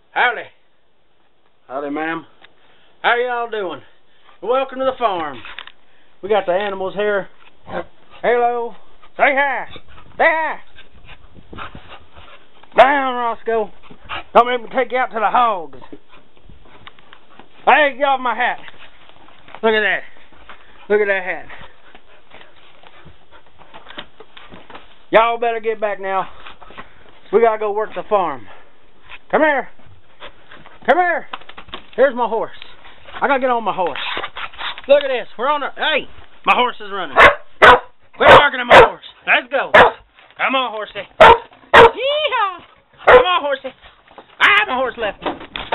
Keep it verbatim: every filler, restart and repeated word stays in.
Howdy. Howdy, ma'am. How y'all doing? Welcome to the farm. We got the animals here. Hello. Say hi. Say hi. Down, Roscoe. Don't make me take you out to the hogs. Hey, get off my hat. Look at that. Look at that hat. Y'all better get back now. We gotta go work the farm. Come here. Come here. Here's my horse. I gotta get on my horse. Look at this. We're on a... Hey! My horse is running. Quit barking at my horse. Let's go. Come on, horsey. Yeehaw! Come on, horsey. I have a horse left.